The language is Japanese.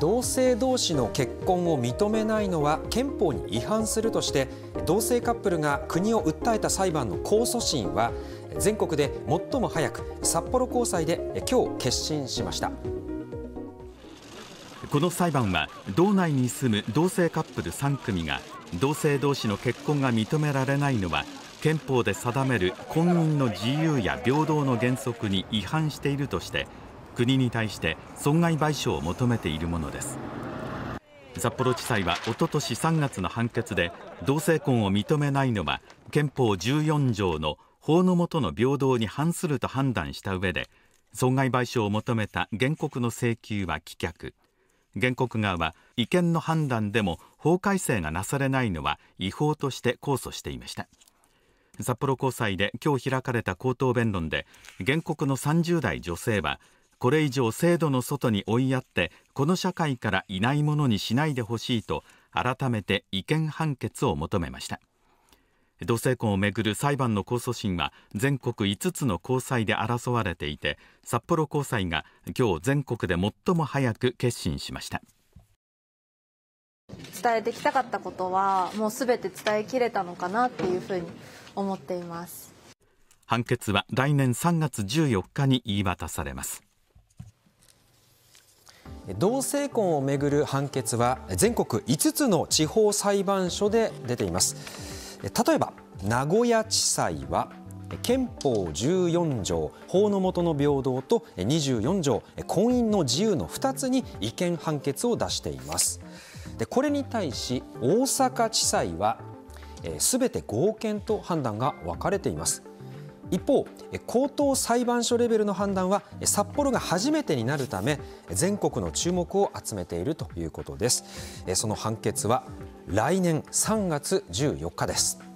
同性同士の結婚を認めないのは憲法に違反するとして同性カップルが国を訴えた裁判の控訴審は全国で最も早く札幌高裁で今日結審しました。 この裁判は道内に住む同性カップル3組が同性同士の結婚が認められないのは憲法で定める婚姻の自由や平等の原則に違反しているとして国に対して損害賠償を求めているものです。札幌地裁はおととし3月の判決で同性婚を認めないのは憲法14条の法の下の平等に反すると判断した上で損害賠償を求めた原告の請求は棄却。原告側は違憲の判断でも法改正がなされないのは違法として控訴していました。札幌高裁で今日開かれた口頭弁論で原告の30代女性はこれ以上制度の外に追いやってこの社会からいないものにしないでほしいと改めて違憲判決を求めました。同性婚をめぐる裁判の控訴審は全国5つの高裁で争われていて札幌高裁が今日全国で最も早く結審しました。 伝えてきたかったことはもうすべて伝えきれたのかなっていうふうに思っています。 判決は来年3月14日に言い渡されます。 同性婚をめぐる判決は全国5つの地方裁判所で出ています。例えば名古屋地裁は憲法14条法の下の平等と24条婚姻の自由の2つに違憲判決を出しています。でこれに対し大阪地裁はすべて合憲と判断が分かれています。一方高等裁判所レベルの判断は札幌が初めてになるため全国の注目を集めているということです。その判決は来年3月14日です。